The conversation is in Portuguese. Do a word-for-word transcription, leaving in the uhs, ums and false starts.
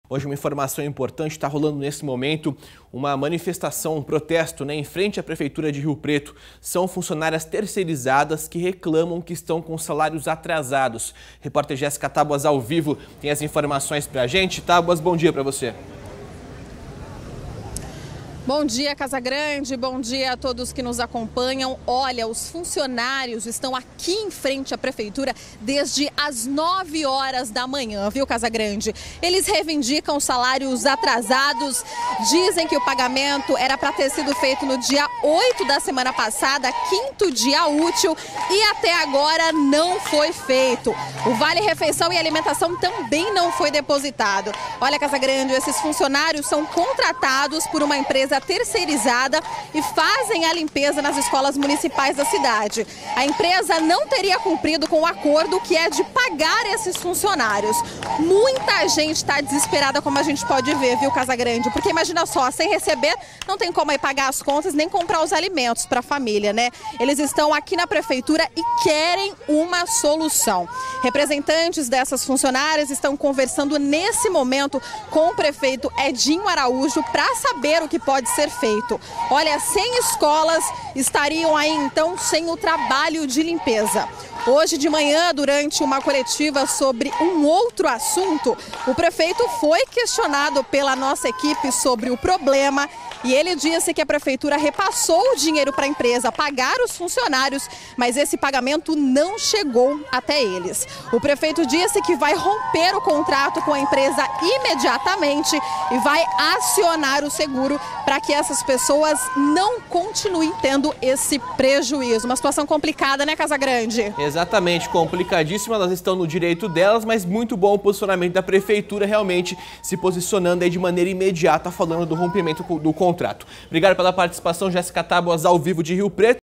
Hoje uma informação importante, está rolando nesse momento uma manifestação, um protesto, né, em frente à Prefeitura de Rio Preto. São funcionárias terceirizadas que reclamam que estão com salários atrasados. Repórter Jéssica Tábuas ao vivo tem as informações pra gente. Tábuas, bom dia para você. Bom dia, Casagrande. Bom dia a todos que nos acompanham. Olha, os funcionários estão aqui em frente à Prefeitura desde as nove horas da manhã, viu, Casagrande? Eles reivindicam salários atrasados, dizem que o pagamento era para ter sido feito no dia oito da semana passada, quinto dia útil, e até agora não foi feito. O Vale Refeição e Alimentação também não foi depositado. Olha, Casagrande, esses funcionários são contratados por uma empresa terceirizada e fazem a limpeza nas escolas municipais da cidade. A empresa não teria cumprido com o acordo que é de pagar esses funcionários. Muita gente está desesperada, como a gente pode ver, viu, Casagrande? Porque imagina só, sem receber não tem como aí pagar as contas nem comprar os alimentos para a família, né? Eles estão aqui na Prefeitura e querem uma solução. Representantes dessas funcionárias estão conversando nesse momento com o prefeito Edinho Araújo para saber o que pode ser feito. Olha, cem escolas estariam aí então sem o trabalho de limpeza. Hoje de manhã, durante uma coletiva sobre um outro assunto, o prefeito foi questionado pela nossa equipe sobre o problema e ele disse que a prefeitura repassou o dinheiro para a empresa pagar os funcionários, mas esse pagamento não chegou até eles. O prefeito disse que vai romper o contrato com a empresa imediatamente e vai acionar o seguro para que essas pessoas não continuem tendo esse prejuízo. Uma situação complicada, né, Casagrande? Exatamente, complicadíssima, elas estão no direito delas, mas muito bom o posicionamento da Prefeitura, realmente se posicionando aí de maneira imediata, falando do rompimento do contrato. Obrigado pela participação, Jéssica Tábuas, ao vivo de Rio Preto.